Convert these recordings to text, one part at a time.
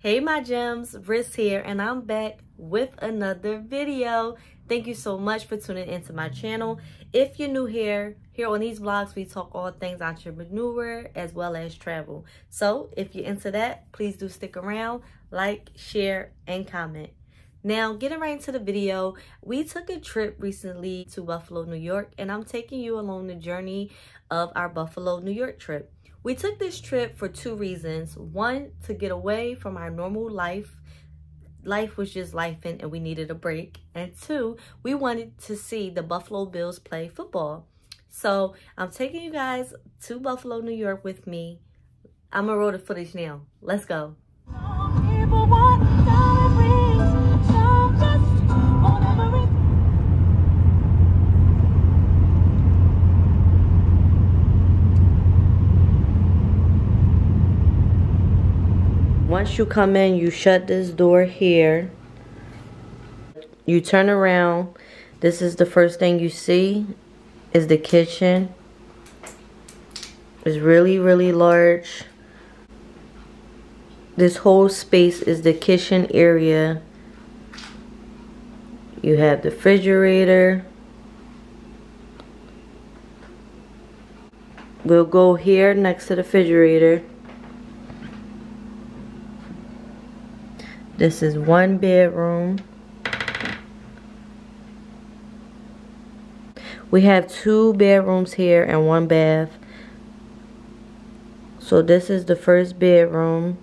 Hey my gems, Riz here, and I'm back with another video. Thank you so much for tuning into my channel. If you're new here on these vlogs, we talk all things entrepreneur as well as travel. So if you're into that, please do stick around, like, share, and comment. Now, getting right into the video, we took a trip recently to Buffalo, New York, and I'm taking you along the journey of our Buffalo, New York trip. We took this trip for two reasons. One, to get away from our normal life. Life was just life and we needed a break. And two, we wanted to see the Buffalo Bills play football. So I'm taking you guys to Buffalo, New York with me. I'm gonna roll the footage now. Let's go. Once you come in, you shut this door here. You turn around. This is the first thing you see is the kitchen. It's really, really large. This whole space is the kitchen area. You have the refrigerator. We'll go here next to the refrigerator. This is one bedroom. We have two bedrooms here and one bath. So this is the first bedroom.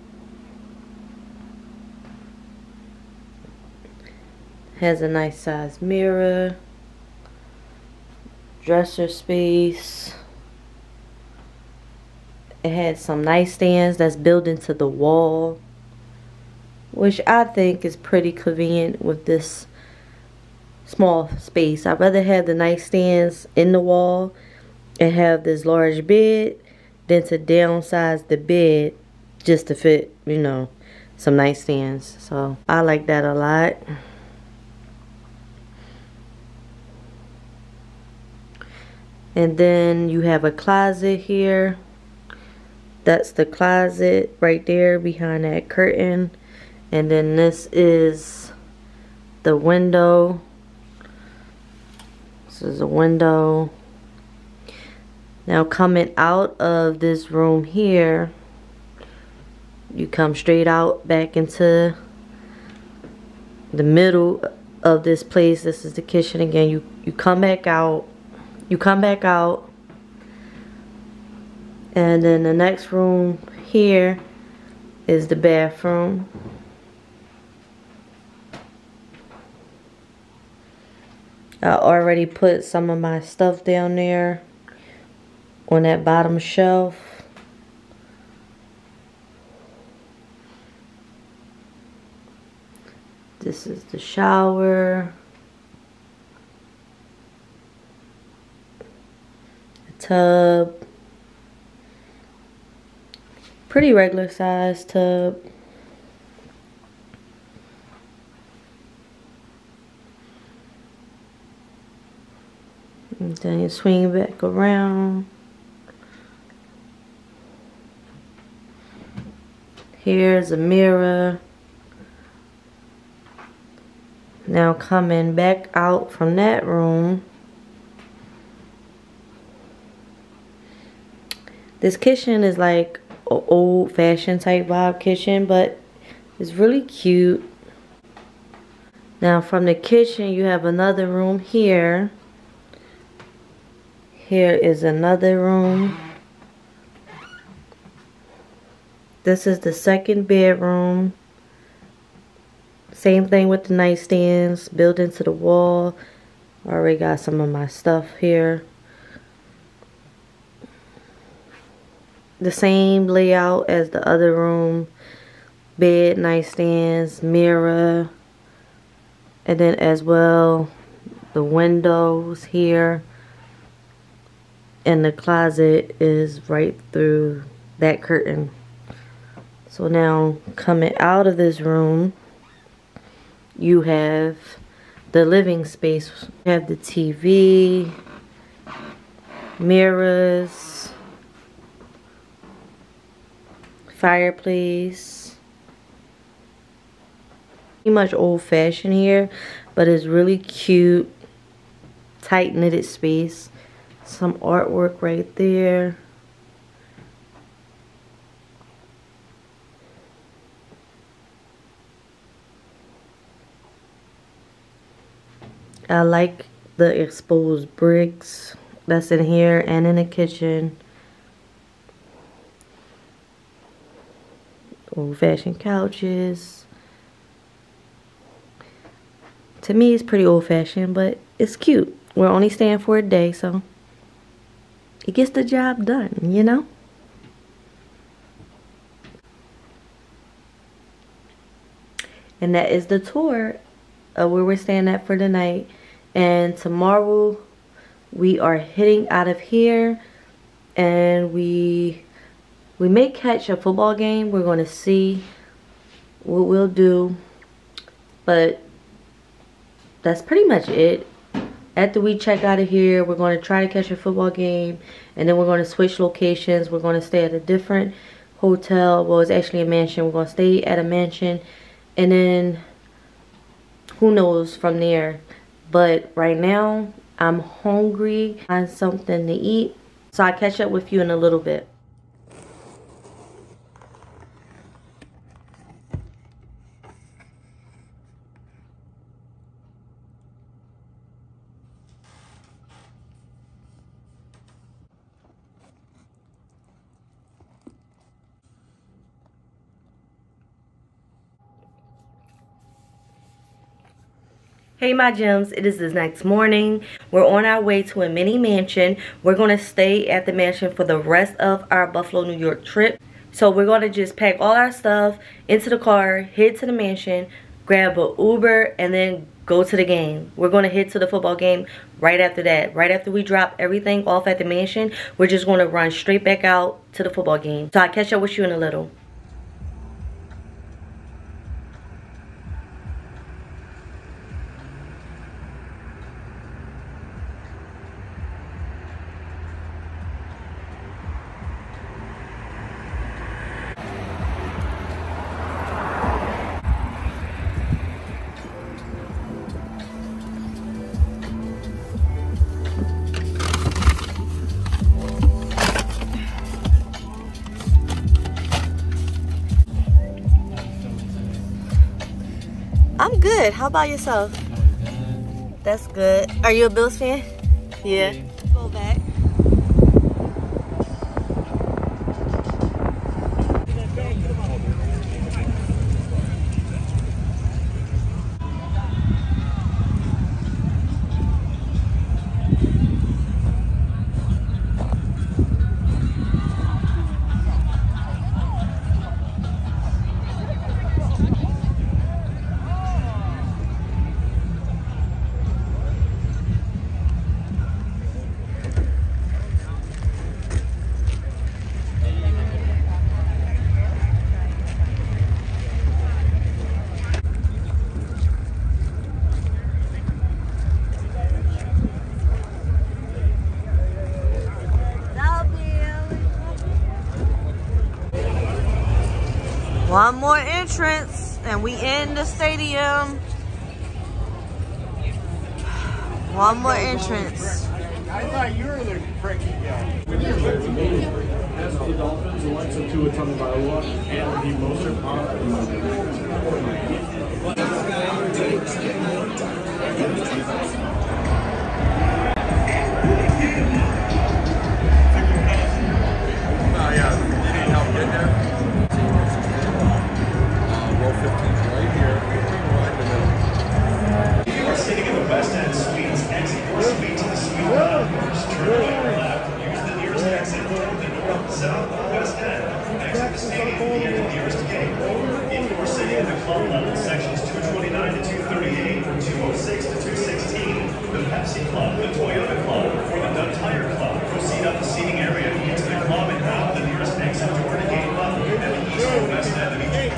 Has a nice size mirror. Dresser space. It has some nightstands that's built into the wall, which I think is pretty convenient with this small space. I'd rather have the nightstands in the wall and have this large bed than to downsize the bed just to fit, you know, some nightstands. So I like that a lot. And then you have a closet here. That's the closet right there behind that curtain. And then this is the window. This is a window. Now coming out of this room here, you come straight out back into the middle of this place. This is the kitchen again. You come back out. You come back out. And then the next room here is the bathroom. I already put some of my stuff down there on that bottom shelf. This is the shower. The tub. Pretty regular size tub. And then you swing back around. Here's a mirror. Now coming back out from that room. This kitchen is like an old-fashioned type vibe kitchen, but it's really cute. Now from the kitchen you have another room here. Here is another room. This is the second bedroom. Same thing with the nightstands built into the wall. Already got some of my stuff here. The same layout as the other room. Bed, nightstands, mirror. And then as well, the windows here. And the closet is right through that curtain. So now coming out of this room, you have the living space. You have the TV, mirrors, fireplace, Pretty much old-fashioned here, but it's really cute. Tight knitted space. Some artwork right there. I like the exposed bricks that's in here and in the kitchen. Old-fashioned couches. To me, it's pretty old-fashioned, but it's cute. We're only staying for a day, so it gets the job done, you know? And that is the tour of where we're staying at for the night. And tomorrow we are heading out of here, and we may catch a football game. We're going to see what we'll do, but that's pretty much it. After we check out of here, we're going to try to catch a football game, and then we're going to switch locations. We're going to stay at a different hotel. Well, it's actually a mansion. We're going to stay at a mansion, and then who knows from there. But right now, I'm hungry. Find something to eat. So I'll catch up with you in a little bit. Hey my gems, it is the next morning. We're on our way to a mini mansion. We're going to stay at the mansion for the rest of our Buffalo, New York trip. So we're going to just pack all our stuff into the car, head to the mansion, grab an Uber, and then go to the game. We're going to head to the football game right after that. Right after we drop everything off at the mansion, we're just going to run straight back out to the football game. So I'll catch up with you in a little. I'm good. How about yourself? That's good. Are you a Bills fan? Yeah. Go back. One more entrance and we in the stadium. One more entrance. I thought you were the freaking guy. As the Dolphins, Alexa Tua Tagovailoa, and the Moser yeah, you need help getting there? Row 15 right here, right in the middle. You are sitting in the West End Suites. Exit your suite to the suite lounge. Turn right left. Use the nearest exit to the north, south, or west end. Exit the stadium via the nearest gate. If you are sitting in the club level, sections 229 to 238, 206 to 216, the Pepsi Club, the Toyota Club, or the Dunn Tire Club, proceed up the seating area into the club and out the nearest exit door to gate level at the east or west end of each.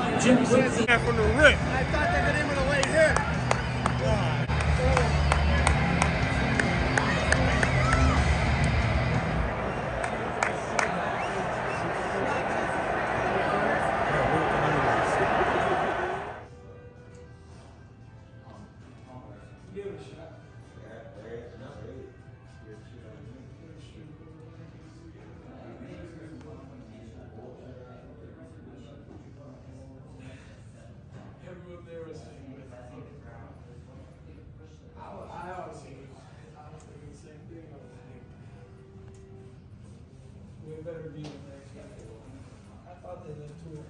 From the rip. I thought they could aim it away here. Better be in there. I thought they lived too.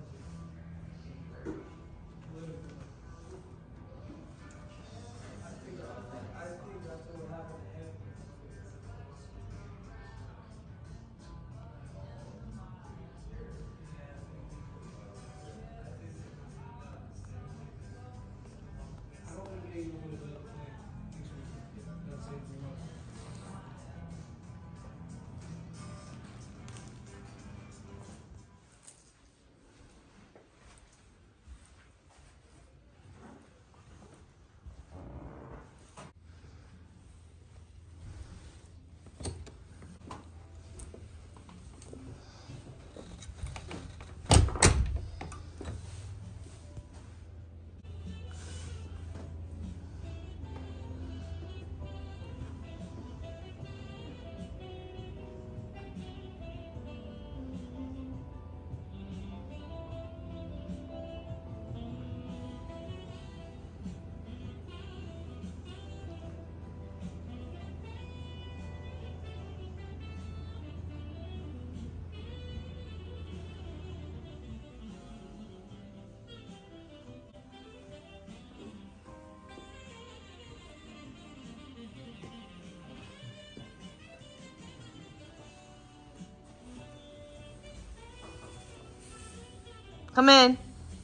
I think that's what happened to him. I don't think they would have done it next week. That's it for us. Come in.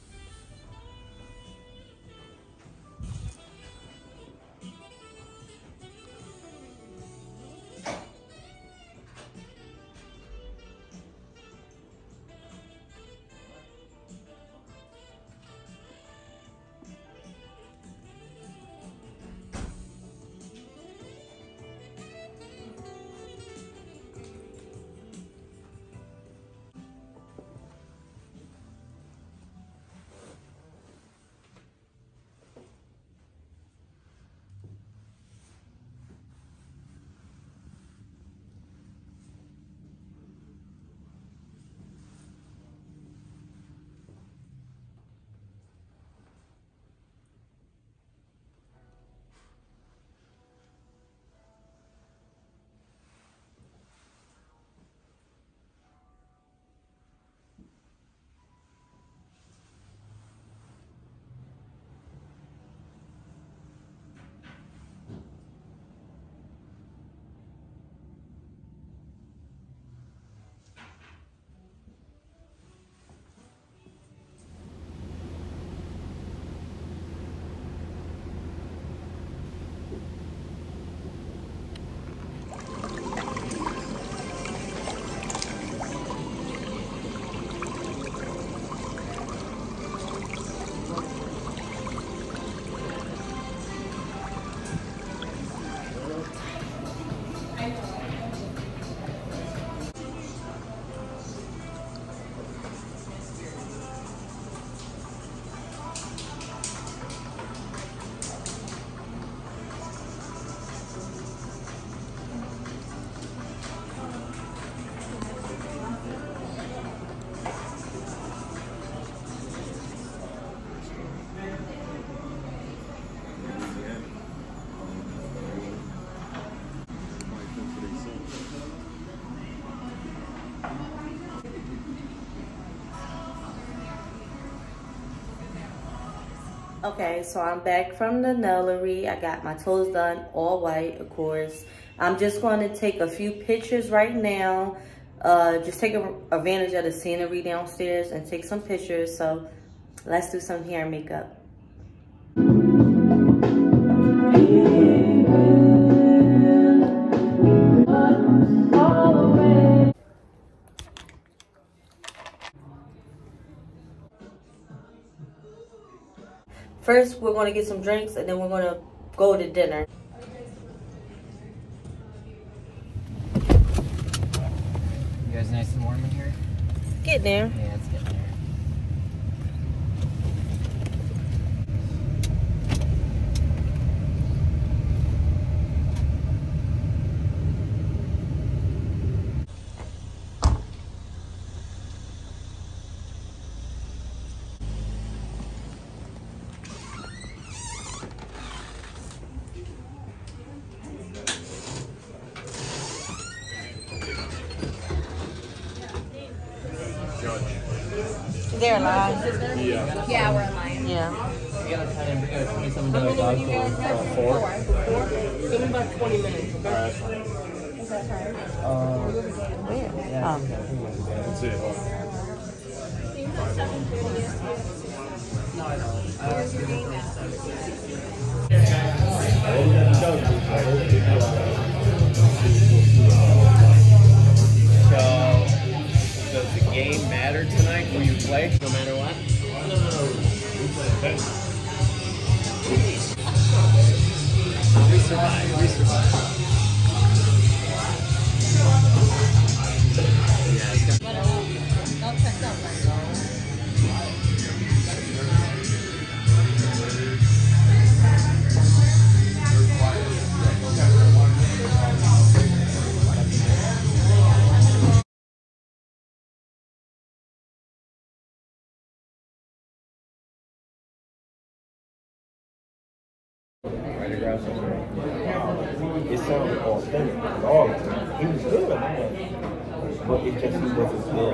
Okay, so I'm back from the nullery. I got my toes done, all white, of course. I'm just going to take a few pictures right now. Just take advantage of the scenery downstairs and take some pictures. So let's do some hair and makeup. First, we're going to get some drinks, and then we're going to go to dinner. You guys nice and warm in here? Get there. Yeah, it's getting there. They're alive. Yeah, we're in line. Yeah. We gotta try and bring a 27 dog food. 4? Give me about 20 minutes. Where? Yeah. That's it. No, I So, does the game matter tonight? Will you play no matter what? We survive. We survive. Yeah, it's gonna right across the room. It sounded authentic. All of it. He was good, but it just he wasn't there.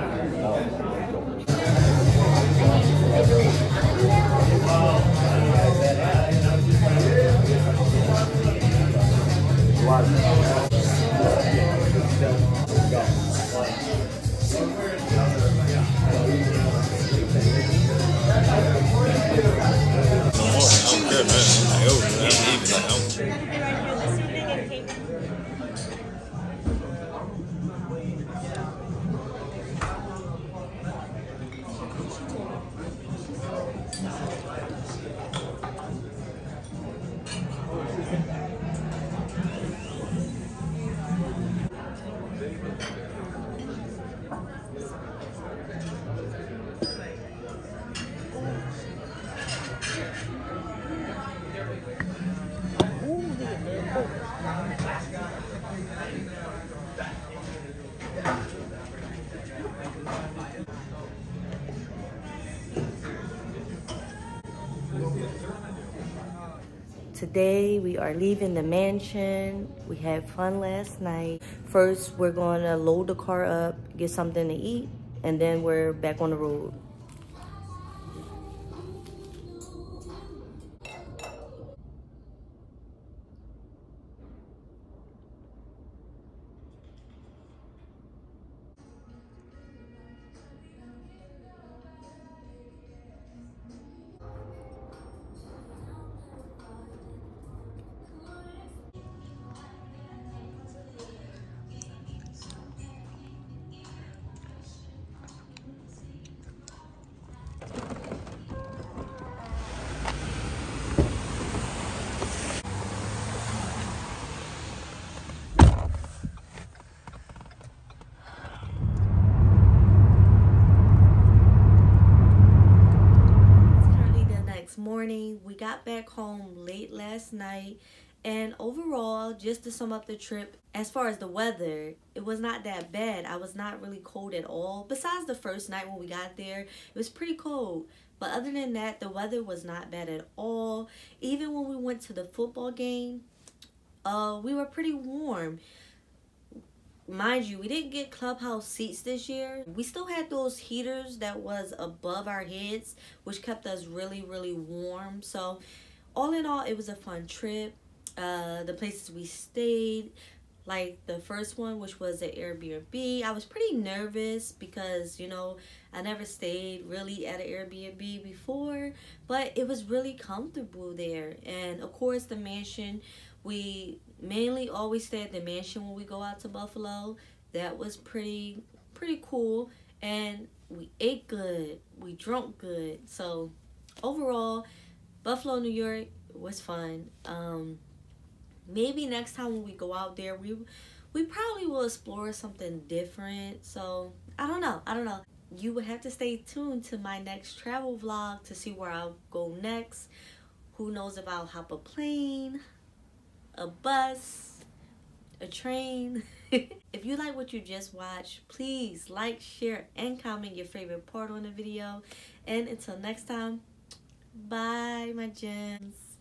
Today we are leaving the mansion. We had fun last night. First, we're going to load the car up, get something to eat, and then we're back on the road. Morning, we got back home late last night, and overall, just to sum up the trip, as far as the weather, it was not that bad. I was not really cold at all. Besides the first night when we got there, it was pretty cold, but other than that, the weather was not bad at all. Even when we went to the football game, we were pretty warm. Mind you, we didn't get clubhouse seats this year. We still had those heaters that was above our heads, which kept us really, really warm. So all in all, it was a fun trip. The places we stayed, like the first one, which was an Airbnb, I was pretty nervous because, you know, I never stayed really at an Airbnb before, but it was really comfortable there. And of course, the mansion, we mainly always stay at the mansion when we go out to Buffalo. That was pretty cool, and we ate good, we drank good. So overall, Buffalo, New York was fun. Maybe next time when we go out there, we probably will explore something different. So I don't know. You would have to stay tuned to my next travel vlog to see where I'll go next. Who knows if I'll hop a plane, a bus, a train. If you like what you just watched, please like, share, and comment your favorite part on the video. And until next time, bye my gems.